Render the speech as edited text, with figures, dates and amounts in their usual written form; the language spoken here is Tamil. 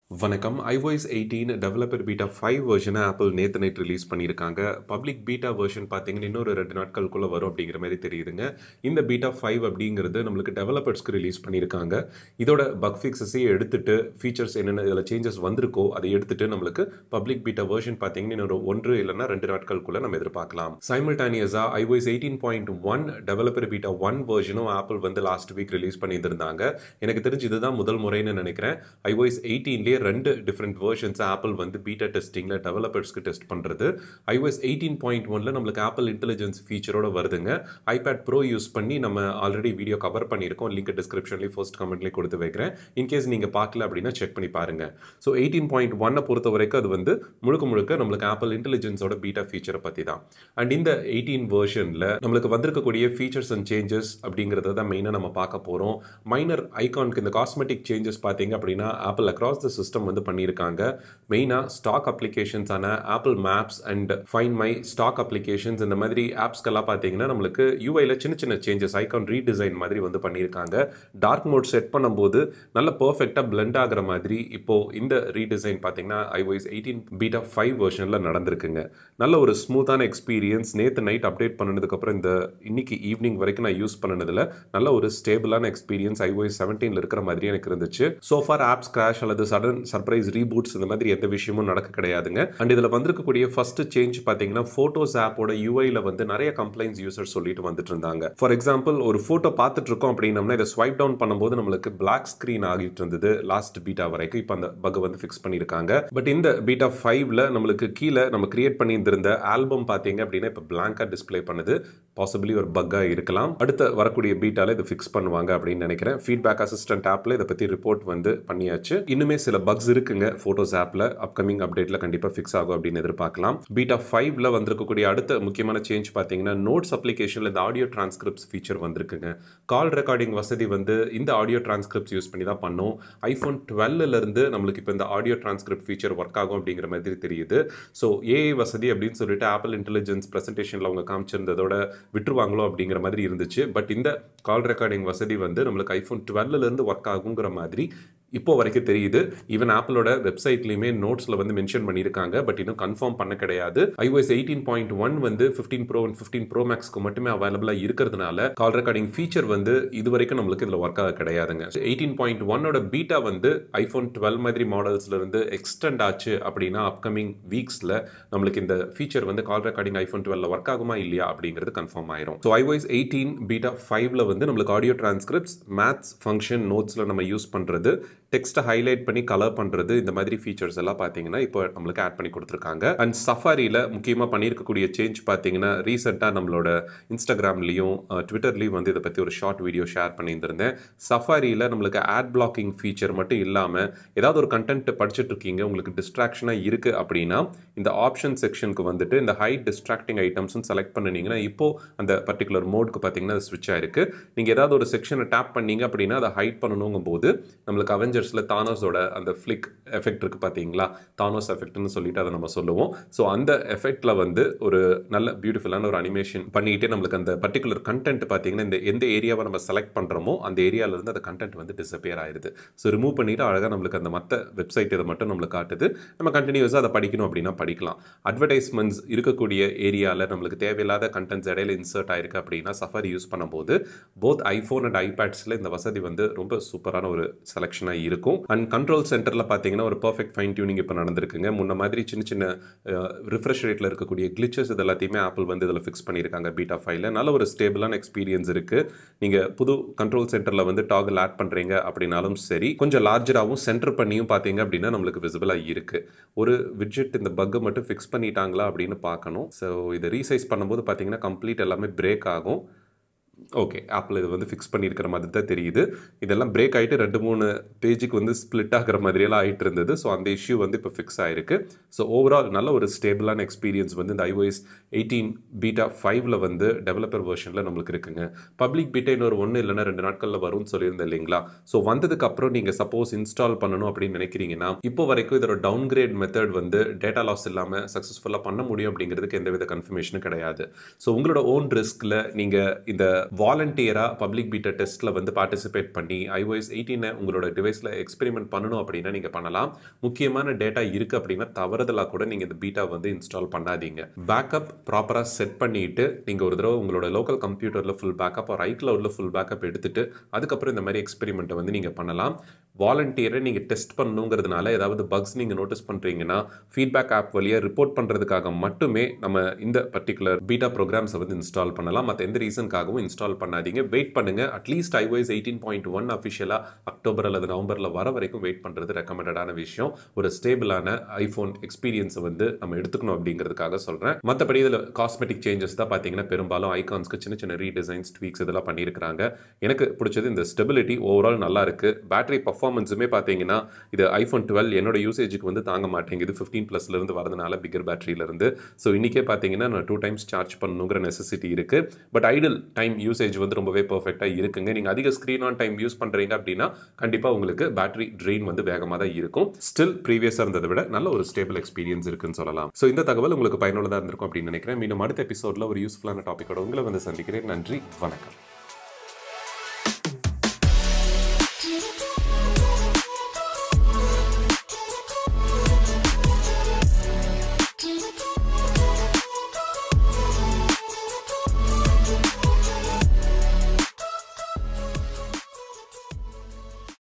வணக்கம். iOS 18 டெவலப்பர் பீட்டா 5 வெர்ஷனை ஆப்பிள் நேத்து நைட் ரிலீஸ் பண்ணியிருக்காங்க. பப்ளிக் பீட்டா வெர்ஷன் பார்த்தீங்கன்னா இன்னொரு 2 நாட்களுக்குள்ள வரும் அப்படிங்கிற மாதிரி தெரியுதுங்க. இந்த பீட்டா 5 அப்படிங்கிறது நம்மளுக்கு டெவலப்பர்ஸ்க்கு ரிலீஸ் பண்ணியிருக்காங்க. இதோட பக் ஃபிக்ஸஸையும் எடுத்துட்டு ஃபீச்சர்ஸ் என்னென்ன இதில் சேஞ்சஸ் வந்திருக்கோ அதை எடுத்துட்டு நம்மளுக்கு பப்ளிக் பீட்டா வெர்ஷன் பார்த்தீங்கன்னா இன்னொரு 1 இல்லைன்னா 2 நாட்களுக்குள்ள நம்ம எதிர்பார்க்கலாம். சைமல்டேனியஸாக iOS 18.1 டெவலப்பர் பீட்டா 1 வெர்ஷனும் ஆப்பிள் வந்து லாஸ்ட் வீக் ரிலீஸ் பண்ணியிருந்தாங்க. எனக்கு தெரிஞ்சு இதுதான் முதல் முறைன்னு நினைக்கிறேன். iOS 18 ரெண்டு டிஃப்ரெண்ட் வெர்ஷன்ஸ் ஆப்பிள் வந்து பீட்டா டெஸ்டிங்ல டெவலப்பர்ஸ்க்கு டெஸ்ட் பண்றது. iOS 18.1ல நம்மளுக்கு ஆப்பிள் இன்டெலிஜென்ஸ் ஃபீச்சரோட வருதுங்க. ஐபேட் ப்ரோ யூஸ் பண்ணி நம்ம ஆல்ரெடி வீடியோ கவர் பண்ணியிருக்கோம். லிங்க் டிஸ்கிரிப்ஷன்லேயும் ஃபர்ஸ்ட் கமெண்ட்லேயும் கொடுத்து வைக்கிறேன். இன்கேஸ் நீங்கள் பார்க்கல அப்படின்னா செக் பண்ணி பாருங்க. ஸோ 18.1 பொறுத்த வரைக்கும் அது வந்து முழுக்க நம்மளுக்கு ஆப்பிள் இன்டெலிஜென்ஸோட பீட்டா ஃபீச்சரை பற்றி தான். அண்ட் இந்த 18 வெர்ஷனில் நம்மளுக்கு வந்திருக்கக்கூடிய ஃபீச்சர்ஸ் அண்ட் சேஞ்சஸ் அப்படிங்கிறத தான் மெயினாக நம்ம பார்க்க போகிறோம். மைனர் ஐகானுக்கு இந்த காஸ்மெட்டிக் சேஞ்சஸ் பார்த்தீங்க அப்படின்னா ஆப்பிள் அக்ராஸ் த சிஸ்டம் வந்து பண்ணியிருக்காங்க. மெயினாக ஸ்டாக் அப்ளிகேஷன்ஸான Apple Maps and Find My stock applications இந்த மாதிரி ஆப்ஸ்க்கெல்லாம் பார்த்தீங்கன்னா நம்மளுக்கு யூஐல சின்ன சேஞ்சஸ் ஐகான் ரீடிசைன் மாதிரி வந்து பண்ணியிருக்காங்க. டார்க் மோட் செட் பண்ணும்போது நல்ல பர்ஃபெக்டாக பிளெண்ட் ஆகிற மாதிரி இப்போ இந்த ரீடிசைன் பார்த்தீங்கன்னா iOS 18 பீட்டா 5 வெர்ஷனில் நடந்திருக்குங்க. நல்ல ஒரு ஸ்மூத்தான எக்ஸ்பீரியன்ஸ். நேற்று நைட் அப்டேட் பண்ணதுக்கப்புறம் இந்த இன்னைக்கு ஈவினிங் வரைக்கும் நான் யூஸ் பண்ணதில் நல்ல ஒரு ஸ்டேபிளான எக்ஸ்பீரியன்ஸ் iOS 17 இருக்கிற மாதிரி எனக்கு இருந்துச்சு. சோஃபார் ஆப்ஸ் கிராஷ் அல்லது சடன் சர்ப்ரைஸ் ரீபூட்ஸ் இந்த மாதிரி எந்த விஷயமும் நடக்க கிடையாதுங்க. அண்ட் இதில் வந்திருக்கக்கூடிய ஃபர்ஸ்ட் சேஞ்ச் பார்த்தீங்கன்னா ஃபோட்டோஸ் ஆப்போட யூஐல வந்து நிறைய கம்ப்ளைண்ட்ஸ் யூசர் சொல்லிட்டு வந்துட்டு இருந்தாங்க. ஃபார் எக்ஸாம்பிள் ஒரு ஃபோட்டோ பார்த்துட்டு இருக்கோம் அப்படின்னம்னா இதை ஸ்வைப் டவுன் பண்ணும்போது நம்மளுக்கு பிளாக் ஸ்கிரீன் ஆகிட்டு இருந்தது லாஸ்ட் பீட்டா வரைக்கும். இப்போ அந்த பக் வந்து ஃபிக்ஸ் பண்ணியிருக்காங்க. பட் இந்த பீட்டா 5ல நம்மளுக்கு கீழே நம்ம கிரியேட் பண்ணியிருந்த ஆல்பம் பார்த்தீங்க அப்படின்னா இப்போ பிளாங்கா டிஸ்பிளே பண்ணுது. பாசிபிளி ஒரு பக்கா இருக்கலாம். அடுத்த வரக்கூடிய பீட்டால இதை ஃபிக்ஸ் பண்ணுவாங்க அப்படின்னு நினைக்கிறேன். ஃபீட்பேக் அசிஸ்டன்ட் ஆப்ல இதை பற்றி ரிப்போர்ட் வந்து பண்ணியாச்சு. இன்னுமே சில பக்ஸ் இருக்குங்க ஃபோட்டோஸ் ஆப்ல. அப்கமிங் அப்டேட்ல கண்டிப்பாக ஃபிக்ஸ் ஆகும் அப்படின்னு எதிர்பார்க்கலாம். பீட்டா 5ல வந்திருக்கக்கூடிய அடுத்த முக்கியமான சேஞ்ச் பார்த்தீங்கன்னா நோட்ஸ் அப்ளிகேஷன்ல இந்த ஆடியோ டிரான்ஸ்கிரிப்ட்ஸ் ஃபீச்சர் வந்திருக்குங்க. கால் ரெக்கார்டிங் வசதி வந்து இந்த ஆடியோ டிரான்ஸ்கிரிப்ட்ஸ் யூஸ் பண்ணி தான் பண்ணோம். iPhone 12ல இருந்து நம்மளுக்கு இப்போ இந்த ஆடியோ டிரான்ஸ்கிரிப்ட் ஃபீச்சர் ஒர்க் ஆகும் அப்படிங்கிற மாதிரி தெரியுது. ஸோ ஏஐ வசதி அப்படின்னு சொல்லிட்டு ஆப்பிள் இன்டெலிஜென்ஸ் பிரசன்டேஷன்ல அவங்க காமிச்சிருந்ததோட விட்டுருவாங்களோ அப்படிங்கிற மாதிரி இருந்துச்சு. பட் இந்த கால் ரெக்கார்டிங் வசதி வந்து நம்மளுக்கு iPhone 12ல இருந்து ஒர்க் ஆகுங்கிற மாதிரி இப்போ வரைக்கும் தெரியுது. ஈவன் ஆப்பிளோட வெப்சைட்லையுமே நோட்ஸில் வந்து மென்ஷன் பண்ணியிருக்காங்க. பட் இன்னும் கன்ஃபார்ம் பண்ண கிடையாது. iOS 18.1 வந்து 15 Pro and 15 Pro Maxக்கு மட்டுமே அவைலபிளாக இருக்கிறதுனால கால் ரெக்கார்டிங் ஃபீச்சர் வந்து இது வரைக்கும் நம்மளுக்கு இதில் ஒர்க் ஆக கிடையாதுங்க. 18.1ஓட பீட்டா வந்து iPhone 12 மாதிரி மாடல்ஸ்ல இருந்து எக்ஸ்டெண்ட் ஆச்சு அப்படின்னா அப்கமிங் வீக்ஸில் நம்மளுக்கு இந்த ஃபீச்சர் வந்து கால் ரெக்கார்டிங் iPhone 12ல ஒர்க் ஆகுமா இல்லையா அப்படிங்கிறது கன்ஃபார்ம் ஆயிரும். ஸோ iOS 18 பீட்டா 5ல வந்து நம்மளுக்கு ஆடியோ டிரான்ஸ்கிரிப்ட்ஸ், மேத்ஸ் ஃபங்க்ஷன், நோட்ஸில் நம்ம யூஸ் பண்ணுறது, டெக்ஸ்ட்டை ஹைலைட் பண்ணி கலர் பண்ணுறது, இந்த மாதிரி ஃபீச்சர்ஸ் எல்லாம் பார்த்தீங்கன்னா இப்போ நம்மளுக்கு ஆட் பண்ணி கொடுத்துருக்காங்க. அண்ட் சஃபாரியில் முக்கியமாக பண்ணியிருக்கக்கூடிய சேஞ்ச் பார்த்தீங்கன்னா ரீசெண்டாக நம்மளோட இன்ஸ்டாகிராம்லேயும் ட்விட்டர்லேயும் வந்து இதை பற்றி ஒரு ஷார்ட் வீடியோ ஷேர் பண்ணியிருந்திருந்தேன். சஃபாரியில் நம்மளுக்கு ஆட் பிளாக்கிங் ஃபீச்சர் மட்டும் இல்லாமல் ஏதாவது ஒரு கண்டென்ட் படிச்சுட்டு இருக்கீங்க, உங்களுக்கு டிஸ்ட்ராக்ஷனாக இருக்குது அப்படின்னா இந்த ஆப்ஷன் செக்ஷனுக்கு வந்துட்டு இந்த ஹைட் டிஸ்ட்ராக்டிங் ஐட்டம்ஸ்னு செலக்ட் பண்ணினீங்கன்னா இப்போ அந்த பர்டிகுலர் மோடுக்கு பார்த்தீங்கன்னா அது ஸ்விட்ச் ஆயிருக்கு. நீங்கள் ஏதாவது ஒரு செக்ஷனை டேப் பண்ணீங்க அப்படின்னா அதை ஹைட் பண்ணணுங்கும் போது நம்மளுக்கு அவெஞ்சர்ஸ்ல தானோஸோட அந்த ஃபிளிக் எஃபெக்ட் இருக்கு பார்த்தீங்களா, தானோஸ் எஃபெக்ட்னு சொல்லிட்டு அதை நம்ம சொல்லுவோம். ஸோ அந்த எஃபெக்ட்ல வந்து ஒரு நல்ல பியூட்டிஃபுல்லான ஒரு அனிமேஷன் பண்ணிட்டு நம்மளுக்கு அந்த பர்டிகுலர் கண்டென்ட் பார்த்தீங்கன்னா இந்த எந்த ஏரியாவை நம்ம செலக்ட் பண்ணுறோமோ அந்த ஏரியால இருந்து அந்த கண்டென்ட் வந்து டிஸப்பியர் ஆயிடுது. ஸோ ரிமூவ் பண்ணிட்டு அழகாக நம்மளுக்கு அந்த மற்ற வெப்சைட் இதை மட்டும் நம்மளுக்கு காட்டுது. நம்ம கண்டினியூஸாக அதை படிக்கணும் அப்படின்னா படிக்கலாம். அட்வர்டைஸ்மெண்ட்ஸ் இருக்கக்கூடிய ஏரியாவில் நம்மளுக்கு தேவையில்லாத கண்டென்ட்ஸ் இடையில இன்சர்ட் ஆயிருக்கு அப்படின்னா சஃபாரி யூஸ் பண்ணும்போது போத் ஐஃபோன் அண்ட் ஐபேட்ஸில் இந்த வசதி வந்து ரொம்ப சூப்பரான ஒரு செலெக்ஷனாக இருக்கும். அண்ட் கண்ட்ரோல் சென்டரில் பார்த்தீங்கன்னா ஒரு பர்ஃபெக்ட் ஃபைன் டியூனிங் இப்போ நடந்திருக்குங்க. முன்ன மாதிரி சின்ன ரிஃப்ரெஷ் ரேட்டில் இருக்கக்கூடிய கிளிச்சஸ் இது எல்லாத்தையுமே ஆப்பிள் வந்து இதில் ஃபிக்ஸ் பண்ணியிருக்காங்க பீட்டா 5ல. நல்ல ஒரு ஸ்டேபிளான எக்ஸ்பீரியன்ஸ் இருக்குது. நீங்கள் புது கண்ட்ரோல் சென்டரில் வந்து டாகிள் ஆட் பண்ணுறீங்க அப்படின்னாலும் சரி, கொஞ்சம் லார்ஜராகவும் சென்டர் பண்ணியும் பார்த்தீங்க அப்படின்னா நம்மளுக்கு விசிபிளாக இருக்குது. ஒரு விட்ஜெட் இந்த பக்கை மட்டும் ஃபிக்ஸ் பண்ணிட்டாங்களா அப்படின்னு பார்க்கணும். ஸோ இதை ரீசைஸ் பண்ணும்போது பார்த்தீங்கன்னா கம்ப்ளீட் எல்லாமே பிரேக் ஆகும். ஓகே, ஆப்பிள் இது வந்து ஃபிக்ஸ் பண்ணியிருக்கிற மாதிரி தான் தெரியுது. இதெல்லாம் பிரேக் ஆகிட்டு 2-3 பேஜுக்கு வந்து ஸ்பிளிட் ஆகிற மாதிரியெல்லாம் ஆகிட்டு இருந்தது. ஸோ அந்த இஷ்யூ வந்து இப்போ ஃபிக்ஸ் ஆகிருக்கு. ஸோ ஓவரால் நல்ல ஒரு ஸ்டேபிளான எக்ஸ்பீரியன்ஸ் வந்து இந்த iOS 18 பீட்டா 5ல வந்து டெவலப்பர் வெர்ஷனில் நம்மளுக்கு இருக்குங்க. பப்ளிக் பீட்டா இன்னொரு 1 இல்லைன்னா 2 நாட்களில் வரும்னு சொல்லியிருந்தேன் இல்லைங்களா. ஸோ வந்ததுக்கு அப்புறம் நீங்கள் சப்போஸ் இன்ஸ்டால் பண்ணணும் அப்படின்னு நினைக்கிறீங்கன்னா இப்போ வரைக்கும் இதோட டவுன்கிரேட் மெத்தட் வந்து டேட்டா லாஸ் இல்லாமல் சக்ஸஸ்ஃபுல்லாக பண்ண முடியும் அப்படிங்கிறதுக்கு எந்தவித கன்ஃபர்மேஷனும் கிடையாது. ஸோ உங்களோட ஓன் ரிஸ்கில் நீங்கள் இந்த வாலண்டியராக பப்ளிக் பீட்டா டெஸ்ட்டில் வந்து பார்ட்டிசிபேட் பண்ணி iOS 18 உங்களோட டிவைஸில் எக்ஸ்பெரிமெண்ட் பண்ணணும் அப்படின்னா நீங்கள் பண்ணலாம். முக்கியமான டேட்டா இருக்குது அப்படின்னா தவறுதலாக கூட நீங்கள் இந்த பீட்டா வந்து இன்ஸ்டால் பண்ணாதீங்க. பேக்கப் ப்ராப்பராக செட் பண்ணிட்டு நீங்கள் ஒரு தடவை உங்களோட லோக்கல் கம்ப்யூட்டரில் ஃபுல் பேக்கப் ஒரு iCloudல ஃபுல் பேக்கப் எடுத்துட்டு அதுக்கப்புறம் இந்த மாதிரி எக்ஸ்பெரிமெண்ட்டை வந்து நீங்கள் பண்ணலாம். வாலண்டியரை நீங்கள் டெஸ்ட் பண்ணணுங்கிறதுனால ஏதாவது பக்ஸ் நீங்கள் நோட்டீஸ் பண்ணுறீங்கன்னா ஃபீட்பேக் ஆப் வழியாக ரிப்போர்ட் பண்ணுறதுக்காக மட்டுமே நம்ம இந்த பர்டிகுலர் பீட்டா ப்ரோக்ராம்ஸை வந்து இன்ஸ்டால் பண்ணலாம். மற்ற எந்த ரீசனுக்காகவும் இன்ஸ்டால் பண்ணாதீங்க. வெயிட் பண்ணுங்கள். அட்லீஸ்ட் iOS 18.1 அஃபிஷியலாக அக்டோபர் அல்லது நவம்பரில் வர வரைக்கும் வெயிட் பண்ணுறது ரெக்கமெண்டடான விஷயம். ஒரு ஸ்டேபிளான ஐஃபோன் எக்ஸ்பீரியன்ஸை வந்து நம்ம எடுத்துக்கணும் அப்படிங்கிறதுக்காக சொல்கிறேன். மற்றபடி இதில் காஸ்மெட்டிக் சேஞ்சஸ் தான் பார்த்தீங்கன்னா பெரும்பாலும் ஐகான்ஸ்க்கு சின்ன சின்ன ரீடிசைன்ஸ் ட்வீக்ஸ் இதெல்லாம் பண்ணியிருக்கிறாங்க. எனக்கு பிடிச்சது இந்த ஸ்டெபிலிட்டி ஓவரால் நல்லா இருக்குது. பேட்டரி பர்ஃபார்மன்ஸுமே பார்த்தீங்கன்னா இது iPhone 12 என்னோட யூசேஜுக்கு வந்து தாங்க மாட்டேங்குது 15+லேருந்து வரதுனால பிகர் பேட்டரியிலேருந்து. ஸோ இன்றைக்கே பார்த்தீங்கன்னா நான் 2 times சார்ஜ் பண்ணணுங்கிற நெசசிட்டி இருக்குது. பட் ஐடில் டைம் யூசேஜ் வந்து ரொம்பவே பர்ஃபெக்டாக இருக்குங்க. நீங்கள் அதிக ஸ்க்ரீன் ஆன் டைம் யூஸ் பண்ணுறீங்க அப்படின்னா கண்டிப்பாக உங்களுக்கு பேட்டரி ட்ரெயின் வந்து வேகமாக தான் இருக்கும். ஸ்டில் ப்ரீவியஸாக இருந்ததை விட நல்ல ஒரு ஸ்டேபிள் எக்ஸ்பீரியன்ஸ் இருக்குன்னு சொல்லலாம். ஸோ இந்த தகவல் உங்களுக்கு பயனுள்ளதாக இருந்திருக்கும் அப்படின்னு நினைக்கிறேன். மீண்டும் அடுத்த எபிசோடில் ஒரு யூஸ்ஃபுல்லான டாப்பிக்கோட உங்களை வந்து சந்திக்கிறேன். நன்றி, வணக்கம்.